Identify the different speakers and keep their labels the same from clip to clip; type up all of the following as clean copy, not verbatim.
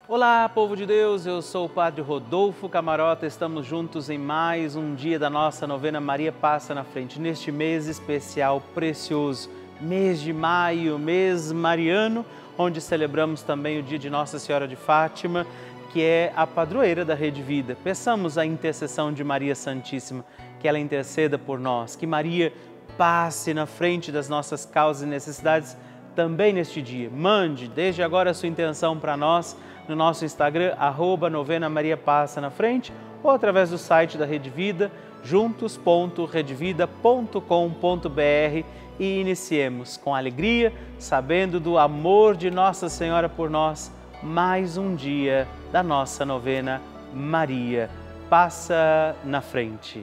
Speaker 1: Olá, povo de Deus, eu sou o Padre Rodolfo Camarota, estamos juntos em mais um dia da nossa novena Maria Passa na Frente, neste mês especial precioso, mês de maio, mês mariano, onde celebramos também o dia de Nossa Senhora de Fátima, que é a padroeira da Rede Vida. Peçamos a intercessão de Maria Santíssima, que ela interceda por nós, que Maria passe na frente das nossas causas e necessidades também neste dia. Mande desde agora a sua intenção para nós no nosso Instagram, @novena Maria Passa na Frente, ou através do site da Rede Vida, juntos.redevida.com.br, e iniciemos com alegria, sabendo do amor de Nossa Senhora por nós, mais um dia da nossa novena Maria Passa na Frente.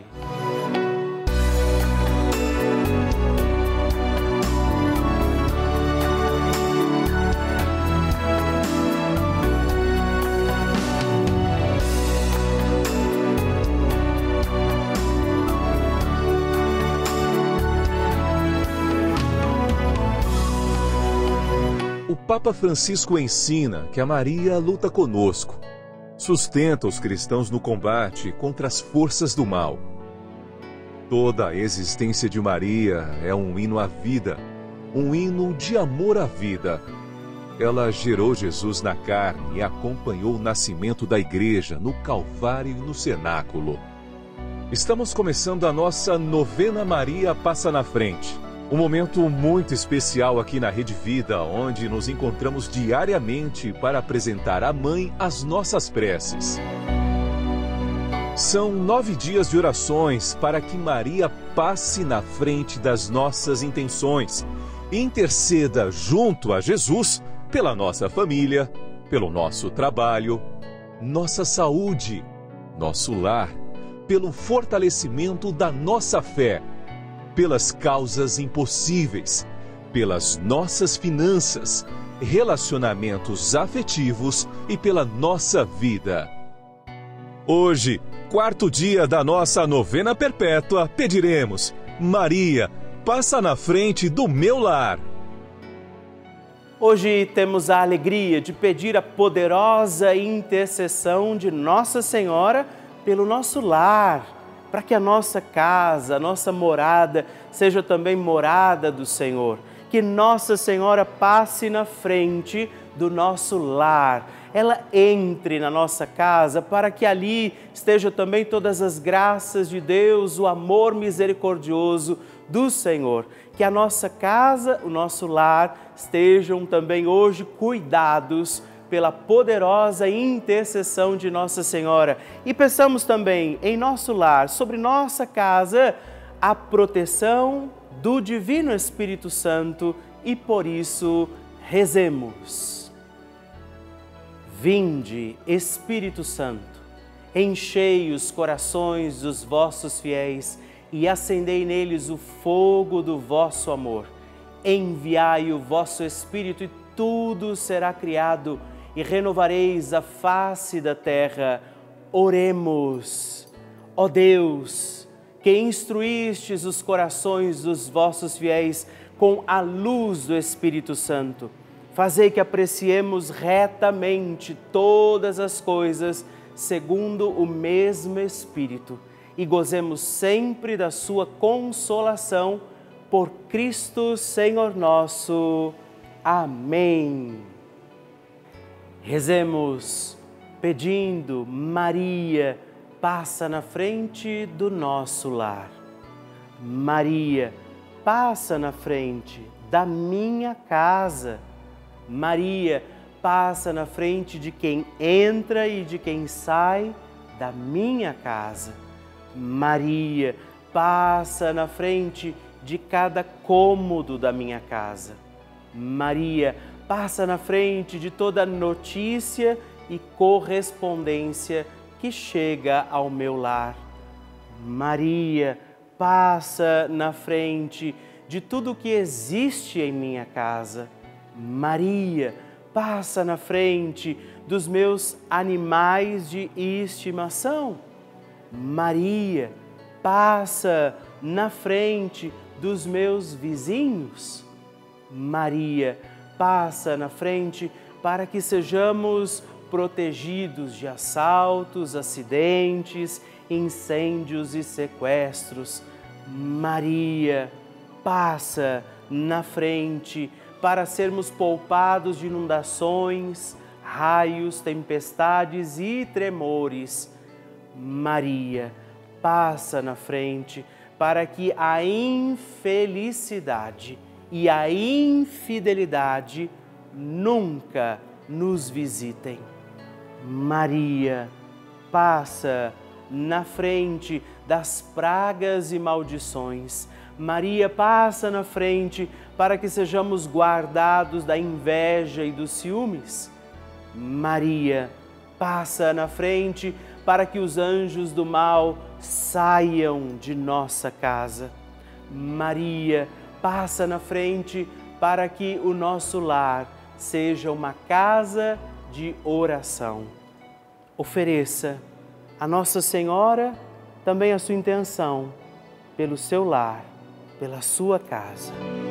Speaker 2: O Papa Francisco ensina que a Maria luta conosco, sustenta os cristãos no combate contra as forças do mal. Toda a existência de Maria é um hino à vida, um hino de amor à vida. Ela gerou Jesus na carne e acompanhou o nascimento da Igreja no Calvário e no cenáculo. Estamos começando a nossa novena Maria Passa na Frente. Um momento muito especial aqui na Rede Vida, onde nos encontramos diariamente para apresentar à Mãe as nossas preces. São 9 dias de orações para que Maria passe na frente das nossas intenções e interceda junto a Jesus pela nossa família, pelo nosso trabalho, nossa saúde, nosso lar, pelo fortalecimento da nossa fé, pelas causas impossíveis, pelas nossas finanças, relacionamentos afetivos e pela nossa vida. Hoje, quarto dia da nossa novena perpétua, pediremos: Maria, passa na frente do meu lar.
Speaker 1: Hoje temos a alegria de pedir a poderosa intercessão de Nossa Senhora pelo nosso lar, para que a nossa casa, a nossa morada, seja também morada do Senhor. Que Nossa Senhora passe na frente do nosso lar. Ela entre na nossa casa para que ali estejam também todas as graças de Deus, o amor misericordioso do Senhor. Que a nossa casa, o nosso lar, estejam também hoje cuidados pela poderosa intercessão de Nossa Senhora. E peçamos também em nosso lar, sobre nossa casa, a proteção do Divino Espírito Santo, e por isso rezemos. Vinde, Espírito Santo, enchei os corações dos vossos fiéis e acendei neles o fogo do vosso amor. Enviai o vosso Espírito e tudo será criado e renovareis a face da terra. Oremos. Ó Deus, que instruístes os corações dos vossos fiéis com a luz do Espírito Santo, fazei que apreciemos retamente todas as coisas segundo o mesmo Espírito e gozemos sempre da sua consolação por Cristo Senhor nosso. Amém. Rezemos pedindo: Maria, passa na frente do nosso lar. Maria, passa na frente da minha casa. Maria, passa na frente de quem entra e de quem sai da minha casa. Maria, passa na frente de cada cômodo da minha casa. Maria, passa na frente de toda notícia e correspondência que chega ao meu lar. Maria, passa na frente de tudo que existe em minha casa. Maria, passa na frente dos meus animais de estimação. Maria, passa na frente dos meus vizinhos. Maria, passa na frente para que sejamos protegidos de assaltos, acidentes, incêndios e sequestros. Maria, passa na frente para sermos poupados de inundações, raios, tempestades e tremores. Maria, passa na frente para que a infelicidade e a infidelidade nunca nos visitem. Maria, passa na frente das pragas e maldições. Maria, passa na frente para que sejamos guardados da inveja e dos ciúmes. Maria, passa na frente para que os anjos do mal saiam de nossa casa. Maria, passa na frente para que o nosso lar seja uma casa de oração. Ofereça a Nossa Senhora também a sua intenção pelo seu lar, pela sua casa.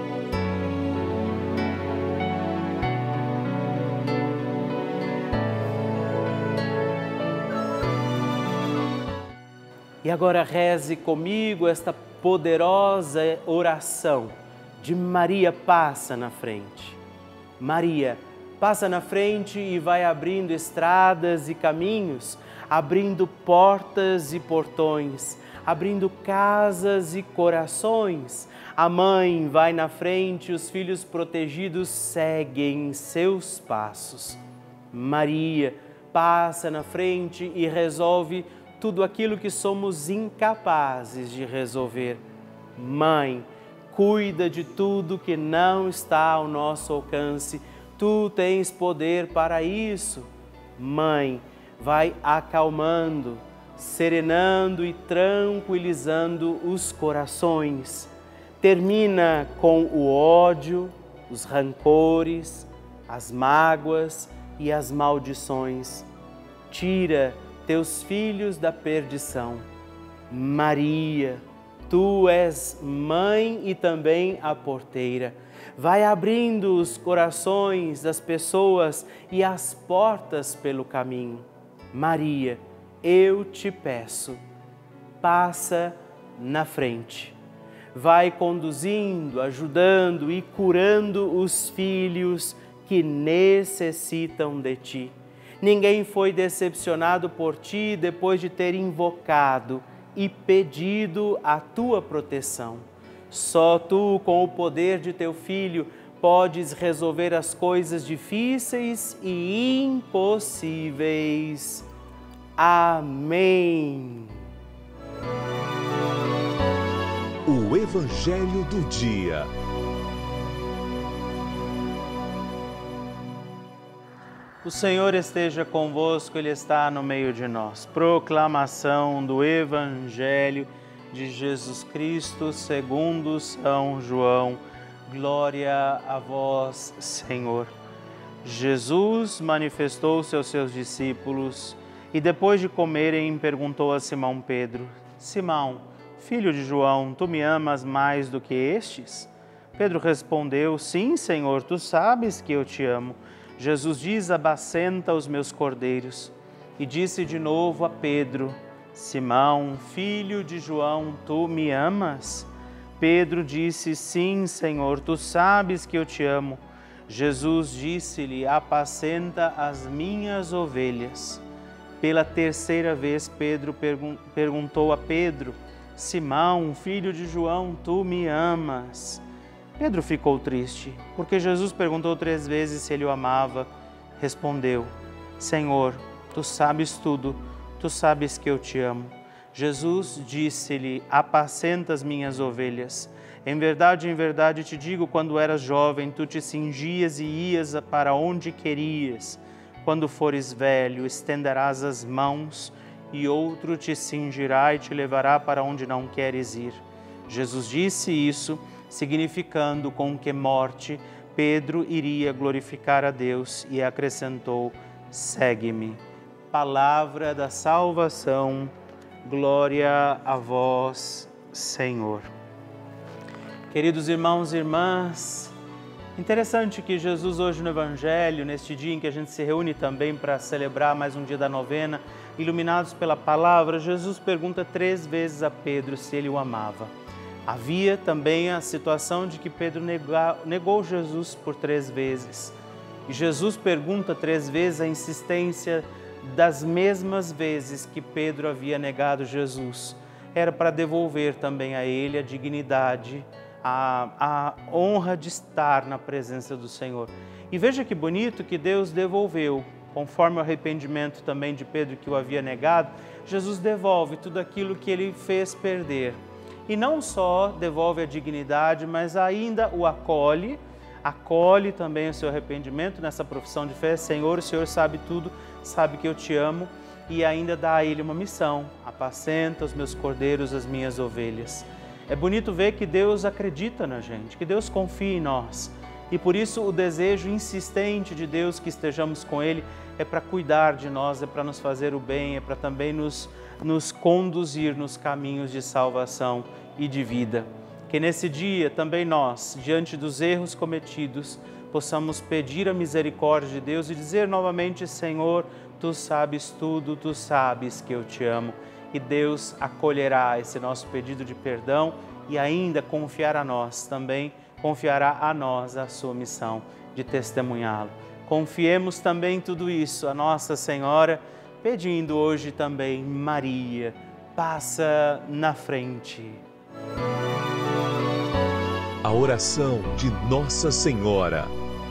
Speaker 1: E agora reze comigo esta poderosa oração de Maria passa na frente. Maria passa na frente e vai abrindo estradas e caminhos, abrindo portas e portões, abrindo casas e corações. A mãe vai na frente, os filhos protegidos seguem seus passos. Maria passa na frente e resolve tudo aquilo que somos incapazes de resolver. Mãe, cuida de tudo que não está ao nosso alcance. Tu tens poder para isso. Mãe, vai acalmando, serenando e tranquilizando os corações. Termina com o ódio, os rancores, as mágoas e as maldições. Tira teus filhos da perdição. Maria, tu és mãe e também a porteira. Vai abrindo os corações das pessoas e as portas pelo caminho. Maria, eu te peço, passa na frente. Vai conduzindo, ajudando e curando os filhos que necessitam de ti. Ninguém foi decepcionado por ti depois de ter invocado e pedido a tua proteção. Só tu, com o poder de teu Filho, podes resolver as coisas difíceis e impossíveis. Amém.
Speaker 2: O Evangelho do Dia.
Speaker 1: O Senhor esteja convosco, Ele está no meio de nós. Proclamação do Evangelho de Jesus Cristo segundo São João. Glória a vós, Senhor. Jesus manifestou-se aos seus discípulos e depois de comerem perguntou a Simão Pedro: Simão, filho de João, tu me amas mais do que estes? Pedro respondeu: Sim, Senhor, tu sabes que eu te amo. Jesus diz: apacenta os meus cordeiros. E disse de novo a Pedro: Simão, filho de João, tu me amas? Pedro disse: Sim, Senhor, tu sabes que eu te amo. Jesus disse-lhe: apacenta as minhas ovelhas. Pela terceira vez, Pedro perguntou a Pedro: Simão, filho de João, tu me amas? Pedro ficou triste, porque Jesus perguntou 3 vezes se ele o amava. Respondeu: Senhor, tu sabes tudo, tu sabes que eu te amo. Jesus disse-lhe: apacenta as minhas ovelhas. Em verdade te digo, quando eras jovem, tu te cingias e ias para onde querias. Quando fores velho, estenderás as mãos e outro te cingirá e te levará para onde não queres ir. Jesus disse isso, significando com que morte Pedro iria glorificar a Deus, e acrescentou: segue-me. Palavra da salvação, glória a vós, Senhor. Queridos irmãos e irmãs, Interessante que Jesus hoje no Evangelho, neste dia em que a gente se reúne também para celebrar mais um dia da novena, iluminados pela palavra, Jesus pergunta 3 vezes a Pedro se ele o amava. Havia também a situação de que Pedro negou Jesus por 3 vezes. E Jesus pergunta 3 vezes a insistência das mesmas vezes que Pedro havia negado Jesus. Era para devolver também a ele a dignidade, a honra de estar na presença do Senhor. E veja que bonito que Deus devolveu, conforme o arrependimento também de Pedro que o havia negado, Jesus devolve tudo aquilo que ele fez perder. E não só devolve a dignidade, mas ainda o acolhe também o seu arrependimento nessa profissão de fé. Senhor, o Senhor sabe tudo, sabe que eu te amo, e ainda dá a ele uma missão: apacenta os meus cordeiros, as minhas ovelhas. É bonito ver que Deus acredita na gente, que Deus confia em nós. E por isso o desejo insistente de Deus que estejamos com Ele é para cuidar de nós, é para nos fazer o bem, é para também nos conduzir nos caminhos de salvação e de vida. Que nesse dia também nós, diante dos erros cometidos, possamos pedir a misericórdia de Deus e dizer novamente: Senhor, Tu sabes tudo, Tu sabes que eu te amo. E Deus acolherá esse nosso pedido de perdão e ainda confiará a nós a sua missão de testemunhá-lo. Confiemos também tudo isso a Nossa Senhora, pedindo hoje também: Maria, passa na frente.
Speaker 2: A oração de Nossa Senhora.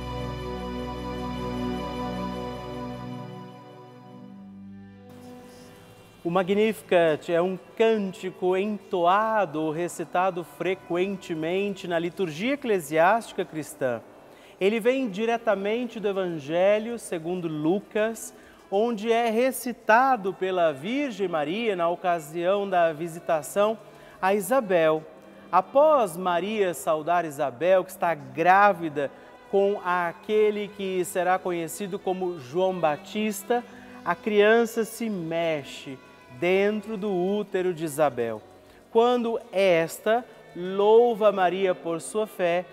Speaker 1: O Magnificat é um cântico entoado, recitado frequentemente na liturgia eclesiástica cristã. Ele vem diretamente do Evangelho segundo Lucas, onde é recitado pela Virgem Maria na ocasião da visitação a Isabel. Após Maria saudar Isabel, que está grávida com aquele que será conhecido como João Batista, a criança se mexe dentro do útero de Isabel. Quando esta louva Maria por sua fé,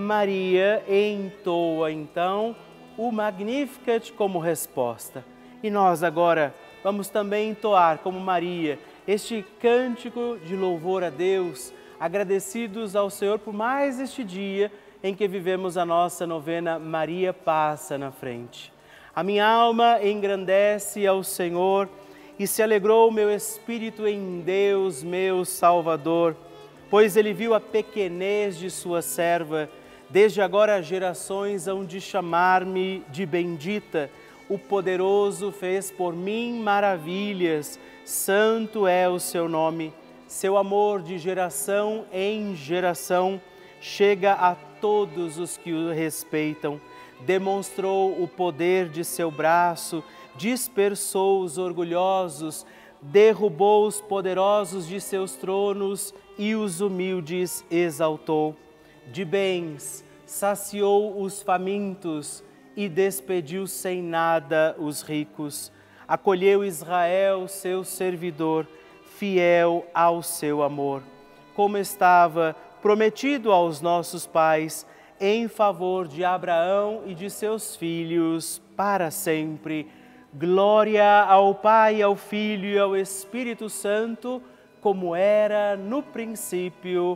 Speaker 1: Maria entoa então o Magnificat como resposta. E nós agora vamos também entoar como Maria este cântico de louvor a Deus, agradecidos ao Senhor por mais este dia em que vivemos a nossa novena Maria Passa na Frente. A minha alma engrandece ao Senhor e se alegrou o meu espírito em Deus, meu Salvador, pois Ele viu a pequenez de sua serva. Desde agora as gerações hão de chamar-me de bendita. O Poderoso fez por mim maravilhas, santo é o seu nome. Seu amor de geração em geração chega a todos os que o respeitam. Demonstrou o poder de seu braço, dispersou os orgulhosos, derrubou os poderosos de seus tronos e os humildes exaltou. De bens saciou os famintos e despediu sem nada os ricos. Acolheu Israel, seu servidor, fiel ao seu amor, como estava prometido aos nossos pais, em favor de Abraão e de seus filhos para sempre. Glória ao Pai, ao Filho e ao Espírito Santo, como era no princípio,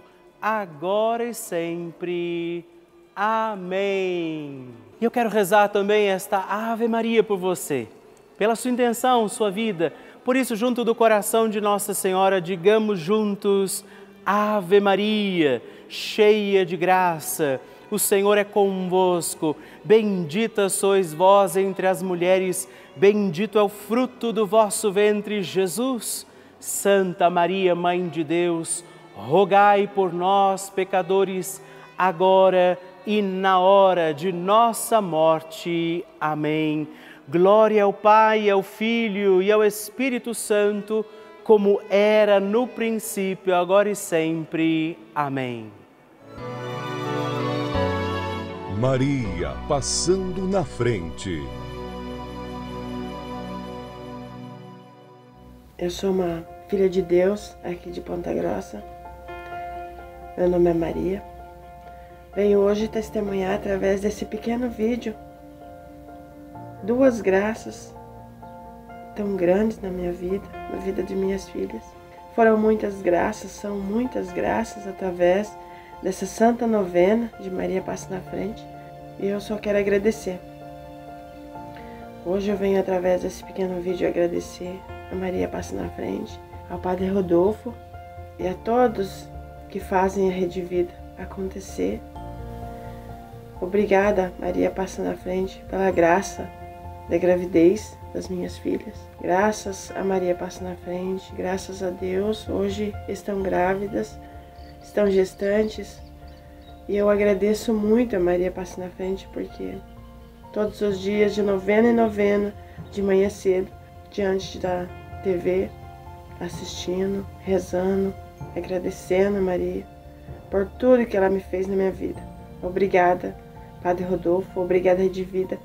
Speaker 1: agora e sempre. Amém. E eu quero rezar também esta Ave Maria por você, pela sua intenção, sua vida. Por isso, junto do coração de Nossa Senhora, digamos juntos: Ave Maria, cheia de graça, o Senhor é convosco. Bendita sois vós entre as mulheres, bendito é o fruto do vosso ventre, Jesus. Santa Maria, Mãe de Deus, rogai por nós, pecadores, agora e na hora de nossa morte. Amém. Glória ao Pai, ao Filho e ao Espírito Santo, como era no princípio, agora e sempre. Amém.
Speaker 2: Maria passando na frente.
Speaker 3: Eu sou uma filha de Deus aqui de Ponta Grossa. Meu nome é Maria. Venho hoje testemunhar através desse pequeno vídeo 2 graças tão grandes na minha vida, na vida de minhas filhas. Foram muitas graças, são muitas graças através dessa santa novena de Maria Passa na Frente, e eu só quero agradecer. Hoje eu venho através desse pequeno vídeo agradecer a Maria Passa na Frente, ao Padre Rodolfo e a todos que fazem a Rede Vida acontecer. Obrigada, Maria Passa na Frente, pela graça da gravidez das minhas filhas. Graças a Maria Passa na Frente, graças a Deus, hoje estão grávidas, estão gestantes, e eu agradeço muito a Maria Passa na Frente, porque todos os dias de novena em novena, de manhã cedo, diante da TV, assistindo, rezando, agradecendo a Maria por tudo que ela me fez na minha vida. Obrigada, Padre Rodolfo, obrigada, Rede Vida.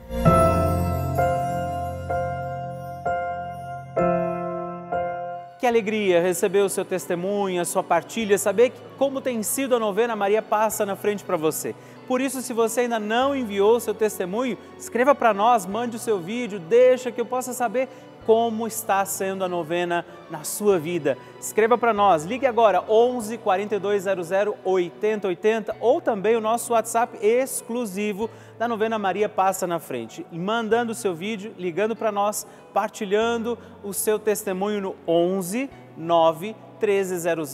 Speaker 1: Que alegria receber o seu testemunho, a sua partilha, saber como tem sido a novena Maria Passa na Frente para você. Por isso, se você ainda não enviou o seu testemunho, escreva para nós, mande o seu vídeo, deixa que eu possa saber como está sendo a novena na sua vida. Escreva para nós, ligue agora 11 4200 8080 ou também o nosso WhatsApp exclusivo da novena Maria Passa na Frente. E mandando o seu vídeo, ligando para nós, partilhando o seu testemunho no 11 9 1300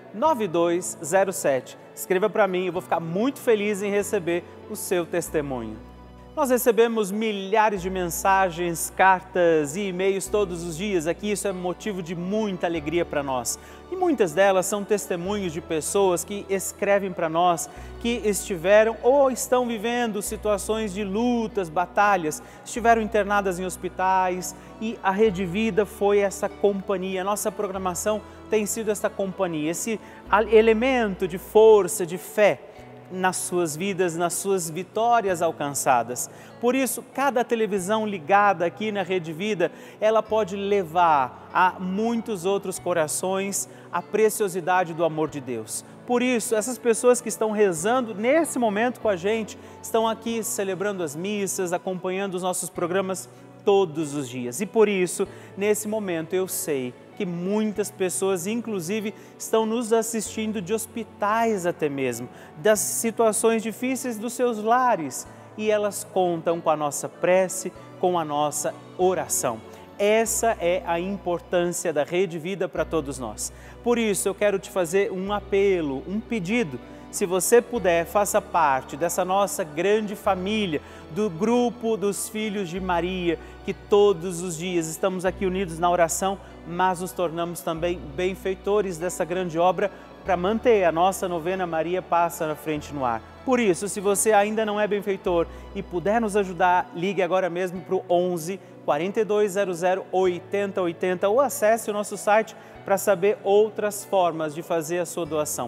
Speaker 1: 9207. Escreva para mim, eu vou ficar muito feliz em receber o seu testemunho. Nós recebemos milhares de mensagens, cartas e e-mails todos os dias aqui, isso é motivo de muita alegria para nós. E muitas delas são testemunhos de pessoas que escrevem para nós que estiveram ou estão vivendo situações de lutas, batalhas, estiveram internadas em hospitais e a Rede Vida foi essa companhia, a nossa programação tem sido essa companhia, esse elemento de força, de fé nas suas vidas, nas suas vitórias alcançadas. Por isso, cada televisão ligada aqui na Rede Vida, ela pode levar a muitos outros corações a preciosidade do amor de Deus. Por isso, essas pessoas que estão rezando nesse momento com a gente, estão aqui celebrando as missas, acompanhando os nossos programas todos os dias. E por isso, nesse momento, eu sei que muitas pessoas, inclusive, estão nos assistindo de hospitais até mesmo, das situações difíceis dos seus lares, e elas contam com a nossa prece, com a nossa oração. Essa é a importância da Rede Vida para todos nós. Por isso, eu quero te fazer um apelo, um pedido. Se você puder, faça parte dessa nossa grande família, do grupo dos Filhos de Maria, que todos os dias estamos aqui unidos na oração, mas nos tornamos também benfeitores dessa grande obra para manter a nossa novena Maria Passa na Frente no ar. Por isso, se você ainda não é benfeitor e puder nos ajudar, ligue agora mesmo para o 11 4200 8080 ou acesse o nosso site para saber outras formas de fazer a sua doação.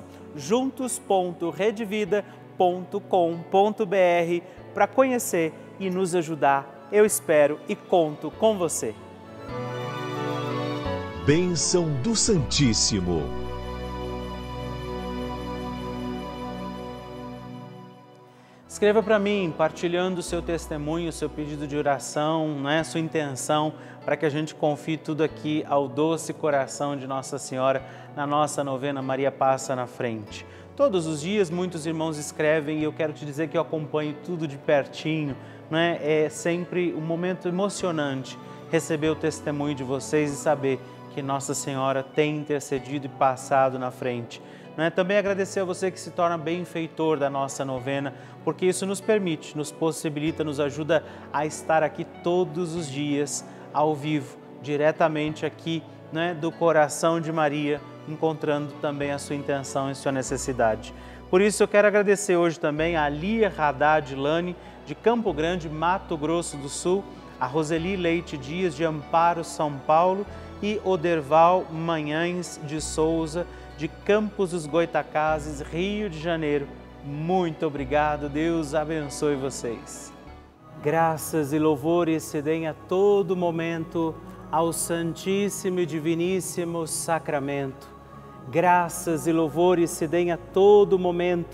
Speaker 1: juntos.redevida.com.br para conhecer e nos ajudar. Eu espero e conto com você.
Speaker 2: Bênção do Santíssimo.
Speaker 1: Escreva para mim, partilhando o seu testemunho, o seu pedido de oração, sua intenção, para que a gente confie tudo aqui ao doce coração de Nossa Senhora na nossa novena Maria Passa na Frente. Todos os dias muitos irmãos escrevem e eu quero te dizer que eu acompanho tudo de pertinho, É sempre um momento emocionante receber o testemunho de vocês e saber que Nossa Senhora tem intercedido e passado na frente. Também agradecer a você que se torna benfeitor da nossa novena, porque isso nos permite, nos possibilita, nos ajuda a estar aqui todos os dias, ao vivo, diretamente aqui, do coração de Maria, encontrando também a sua intenção e sua necessidade. Por isso eu quero agradecer hoje também a Lia Haddad Lani, de Campo Grande, Mato Grosso do Sul, a Roseli Leite Dias, de Amparo, São Paulo, e Oderval Manhães de Souza, de Campos dos Goitacazes, Rio de Janeiro. Muito obrigado, Deus abençoe vocês. Graças e louvores se deem a todo momento ao Santíssimo e Diviníssimo Sacramento. Graças e louvores se deem a todo momento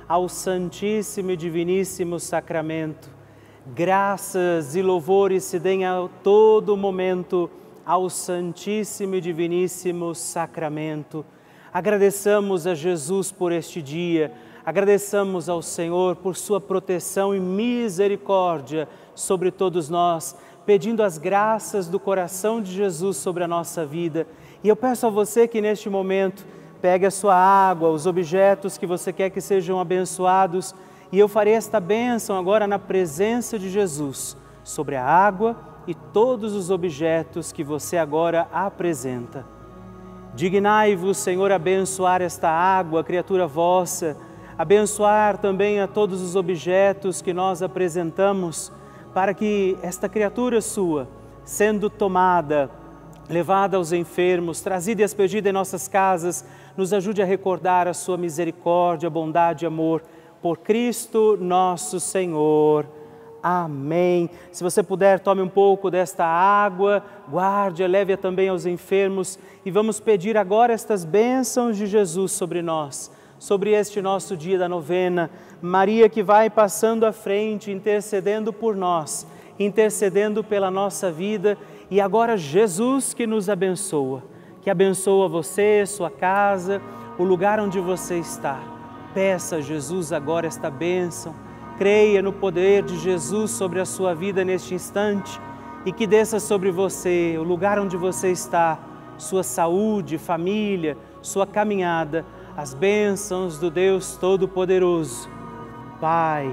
Speaker 1: ao Santíssimo e Diviníssimo Sacramento. Graças e louvores se deem a todo momento ao Santíssimo e Diviníssimo Sacramento. Agradeçamos a Jesus por este dia, agradeçamos ao Senhor por sua proteção e misericórdia sobre todos nós, pedindo as graças do coração de Jesus sobre a nossa vida. E eu peço a você que neste momento pegue a sua água, os objetos que você quer que sejam abençoados, e eu farei esta bênção agora na presença de Jesus, sobre a água e todos os objetos que você agora apresenta. Dignai-vos, Senhor, abençoar esta água, criatura vossa, abençoar também a todos os objetos que nós apresentamos, para que esta criatura sua, sendo tomada, levada aos enfermos, trazida e aspergida em nossas casas, nos ajude a recordar a sua misericórdia, bondade e amor, por Cristo nosso Senhor. Amém. Se você puder, tome um pouco desta água, guarde, leve-a também aos enfermos e vamos pedir agora estas bênçãos de Jesus sobre nós, sobre este nosso dia da novena. Maria que vai passando à frente, intercedendo por nós, intercedendo pela nossa vida, e agora Jesus que nos abençoa, que abençoa você, sua casa, o lugar onde você está. Peça a Jesus agora esta bênção, creia no poder de Jesus sobre a sua vida neste instante e que desça sobre você, o lugar onde você está, sua saúde, família, sua caminhada, as bênçãos do Deus Todo-Poderoso, Pai,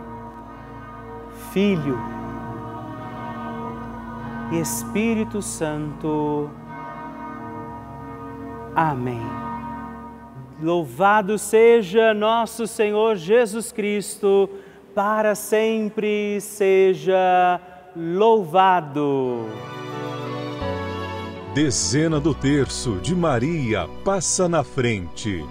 Speaker 1: Filho e Espírito Santo. Amém. Louvado seja nosso Senhor Jesus Cristo, para sempre seja louvado.
Speaker 2: Dezena do terço de Maria passa na frente.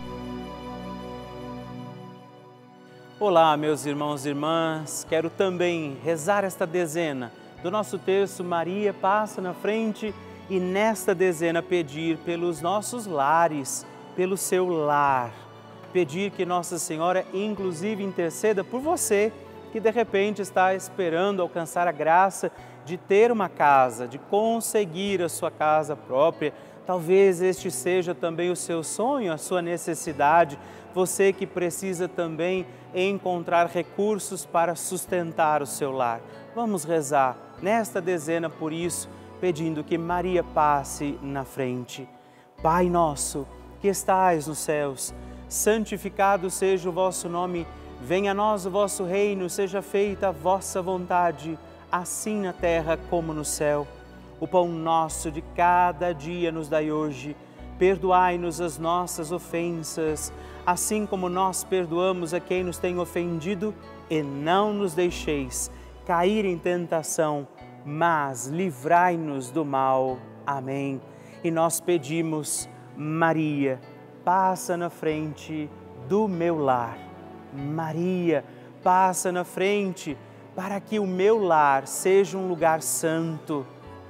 Speaker 1: Olá, meus irmãos e irmãs, quero também rezar esta dezena do nosso terço Maria passa na frente e nesta dezena pedir pelos nossos lares, pelo seu lar, pedir que Nossa Senhora inclusive interceda por você que de repente está esperando alcançar a graça de ter uma casa, de conseguir a sua casa própria. Talvez este seja também o seu sonho, a sua necessidade, você que precisa também encontrar recursos para sustentar o seu lar. Vamos rezar nesta dezena por isso, pedindo que Maria passe na frente. Pai nosso, que estais nos céus, santificado seja o vosso nome, venha a nós o vosso reino, seja feita a vossa vontade, assim na terra como no céu. O pão nosso de cada dia nos dai hoje, perdoai-nos as nossas ofensas, assim como nós perdoamos a quem nos tem ofendido, e não nos deixeis cair em tentação, mas livrai-nos do mal. Amém. E nós pedimos, Maria, passa na frente do meu lar. Maria, passa na frente para que o meu lar seja um lugar santo.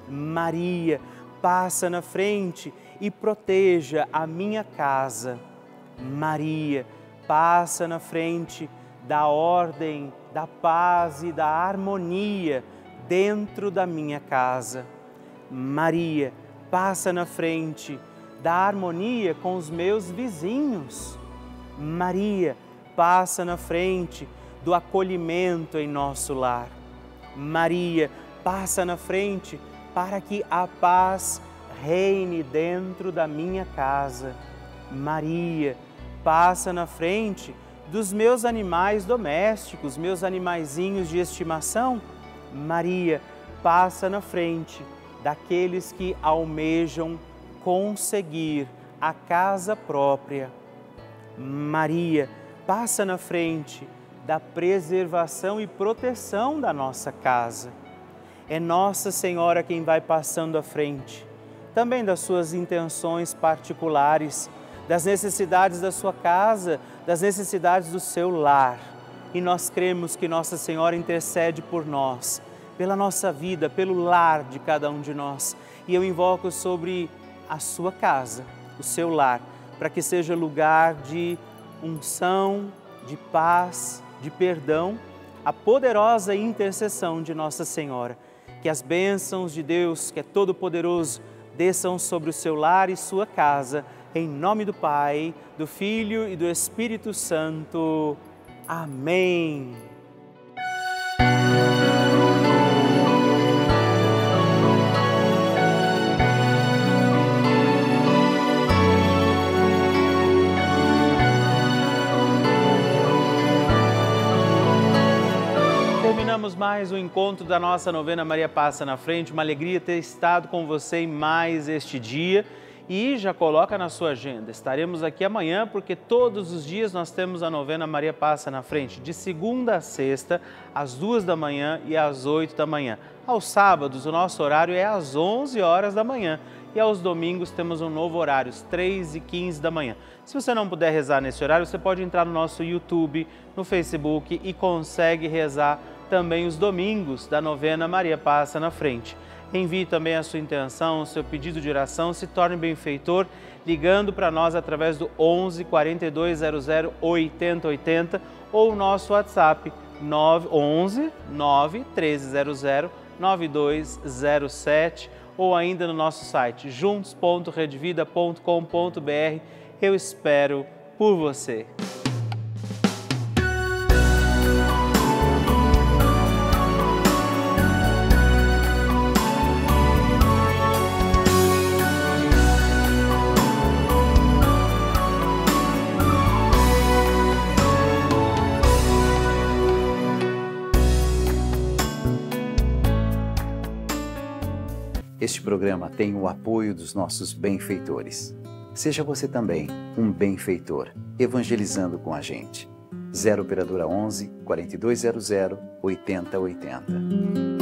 Speaker 1: Maria, passa na frente e proteja a minha casa. Maria, passa na frente da ordem, da paz e da harmonia dentro da minha casa. Maria, passa na frente da harmonia com os meus vizinhos. Maria, passa na frente do acolhimento em nosso lar. Maria, passa na frente para que a paz reine dentro da minha casa. Maria, passa na frente dos meus animais domésticos, meus animaizinhos de estimação. Maria, passa na frente daqueles que almejam conseguir a casa própria. Maria, passa na frente da preservação e proteção da nossa casa. É Nossa Senhora quem vai passando à frente, também das suas intenções particulares, das necessidades da sua casa, das necessidades do seu lar. E nós cremos que Nossa Senhora intercede por nós, pela nossa vida, pelo lar de cada um de nós. E eu invoco sobre a sua casa, o seu lar, para que seja lugar de unção, de paz, de perdão, a poderosa intercessão de Nossa Senhora. Que as bênçãos de Deus, que é todo-poderoso, desçam sobre o seu lar e sua casa, em nome do Pai, do Filho e do Espírito Santo. Amém. Terminamos mais um encontro da nossa novena Maria Passa na Frente. Uma alegria ter estado com você em mais este dia. E já coloca na sua agenda, estaremos aqui amanhã porque todos os dias nós temos a novena Maria Passa na Frente, de segunda a sexta, às 2 da manhã e às 8 da manhã. Aos sábados o nosso horário é às 11 horas da manhã e aos domingos temos um novo horário, às 3h15 da manhã. Se você não puder rezar nesse horário, você pode entrar no nosso YouTube, no Facebook e consegue rezar também os domingos da novena Maria Passa na Frente. Envie também a sua intenção, o seu pedido de oração, se torne benfeitor, ligando para nós através do 11 4200 8080 ou o nosso WhatsApp 11 9 1300 9207 ou ainda no nosso site juntos.redvida.com.br. Eu espero por você.
Speaker 4: Este programa tem o apoio dos nossos benfeitores. Seja você também um benfeitor, evangelizando com a gente. 0 Operadora 11 4200 8080.